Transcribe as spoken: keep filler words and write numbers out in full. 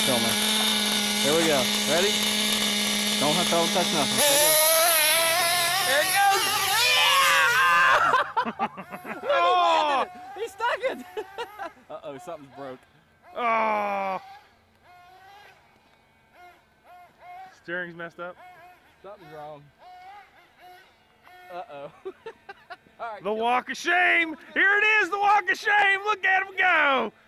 filming. Here we go. Ready? Don't have to touch nothing. There it goes. Yeah! Oh! He stuck it. Uh-oh, something's broke. Oh! Steering's messed up. Something's wrong. Uh-oh. All right, the walk of shame. Here it is, the walk of shame. Look at him go.